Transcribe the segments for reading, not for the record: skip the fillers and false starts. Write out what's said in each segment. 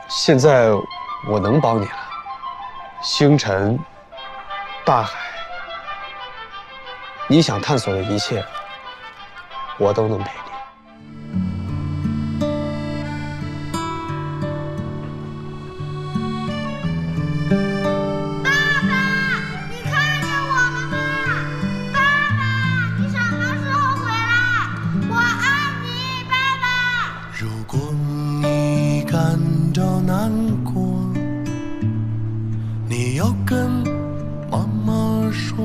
现在我能帮你了，星辰、大海，你想探索的一切，我都能陪你。 爸爸，你看见我了吗？爸爸，你什么时候回来？我爱你，爸爸。 如果你感到难过，你要跟妈妈说。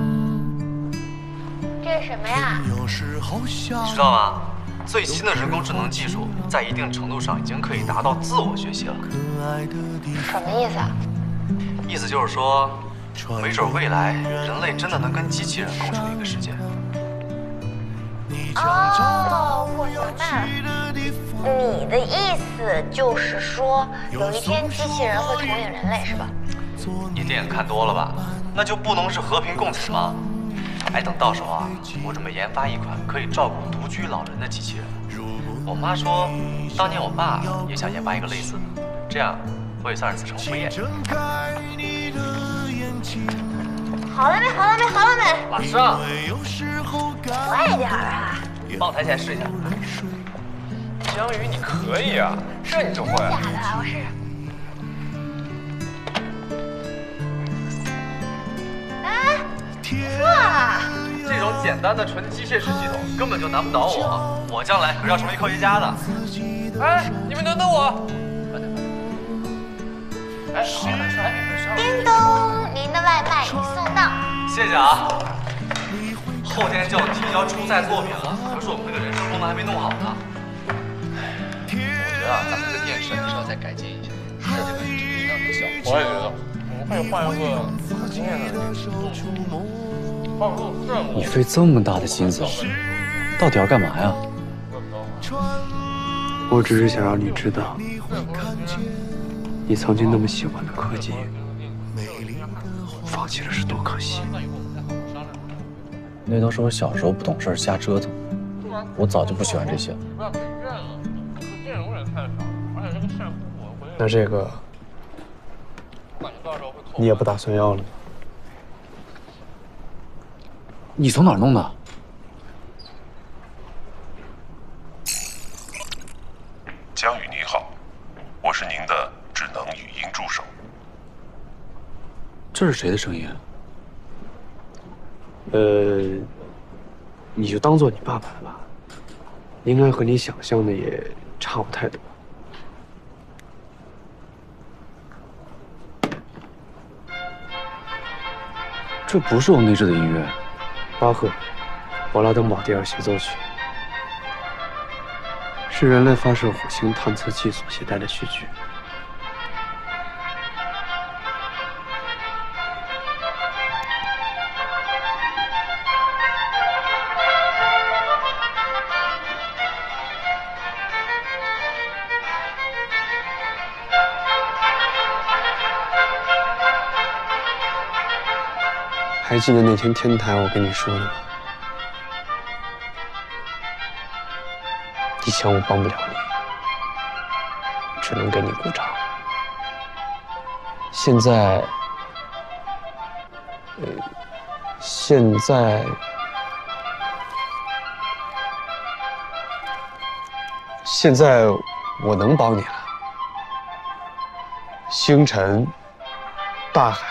这是什么呀？ 有时候想你知道吗？最新的人工智能技术在一定程度上已经可以达到自我学习了。 什么意思啊？ 意思就是说，没准未来人类真的能跟机器人共处一个世界。 哦，我明白了。你的意思就是说，有一天机器人会统领人类，是吧？ 你电影看多了吧？那就不能是和平共处吗？哎，等到时候啊，我准备研发一款可以照顾独居老人的机器人。我妈说，当年我爸也想研发一个类似的，这样我也算是子承父业。 好了没？好了没？好了没？ 马上， 快点啊！ 帮我抬起来试一下。江宇，你可以啊，这你就会。 假的，我试试。哎，不错啊！ 这种简单的纯机械式系统根本就难不倒我，我将来可是要成为科学家的。哎，你们等等我。哎， 叮咚，您的外卖已送到。 谢谢啊。后天就要提交初赛作品了，可是我们那个人事功能还没弄好呢。我觉得啊，咱们这个电视是要再改进一下，是这个质量太小。 我也觉得，我们可以换一个可经验的人。 你费这么大的心思，到底要干嘛呀？ 我只是想让你知道，你曾经那么喜欢的科技，放弃了是多可惜。 那都是我小时候不懂事瞎折腾，我早就不喜欢这些了。 不要给骗了，这电容也太少，而且这个晒糊我回那这个感觉到时候会扣。 你也不打算要了吗？ 你从哪儿弄的？ 江宇您好，我是您的智能语音助手。 这是谁的声音啊？ 你就当做你爸爸的吧，应该和你想象的也差不太多。 这不是我内置的音乐。 巴赫《勃拉登堡第二协奏曲》是人类发射火星探测器所携带的序曲。还记得那天天台我跟你说的吗？以前我帮不了你，只能给你鼓掌。现在，现在我能帮你了。星辰、大海，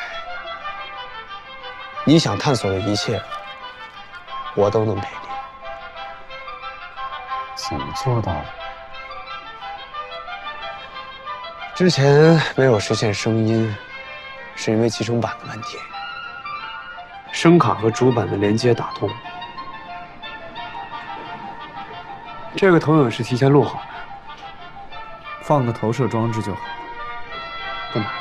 你想探索的一切，我都能陪你。 怎么做到的？ 之前没有实现声音，是因为集成板的问题，声卡和主板的连接打通。这个投影是提前录好的， 放个投射装置就好。 不难。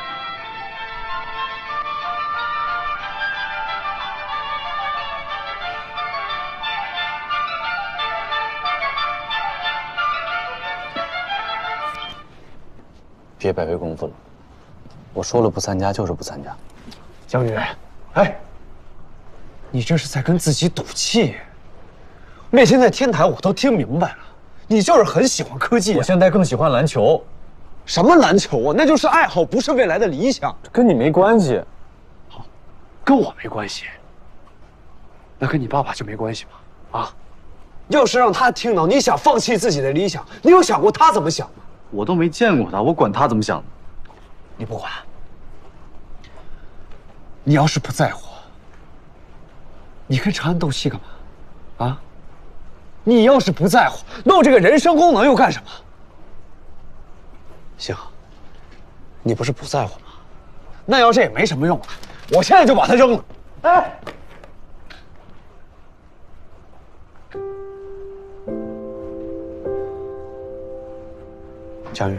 别白费功夫了，我说了不参加就是不参加。 江宇，哎，你这是在跟自己赌气。那天在天台我都听明白了，你就是很喜欢科技。 我现在更喜欢篮球。 什么篮球啊？那就是爱好，不是未来的理想。 跟你没关系。 好，跟我没关系。那跟你爸爸就没关系吗？啊？要是让他听到你想放弃自己的理想，你有想过他怎么想吗？ 我都没见过他，我管他怎么想的。 你不管。你要是不在乎，你跟长安斗气干嘛？啊？你要是不在乎，那我这个人生功能又干什么？行，你不是不在乎吗？那要这也没什么用了，我现在就把它扔了。哎，江宇，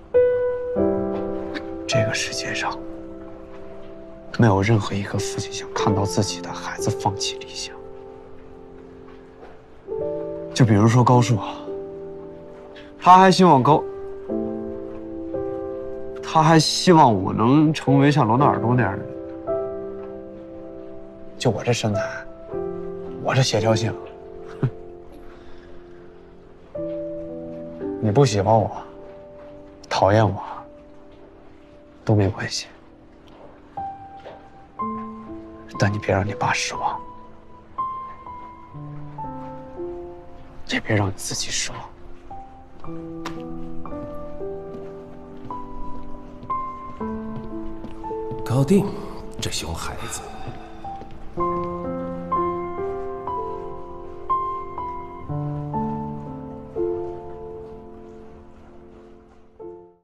这个世界上没有任何一个父亲想看到自己的孩子放弃理想。就比如说高树，他还希望我能成为像罗纳尔多那样的人。就我这身材，我这协调性，你不喜欢我，讨厌我，都没关系。但你别让你爸失望，也别让你自己失望。 搞定这熊孩子。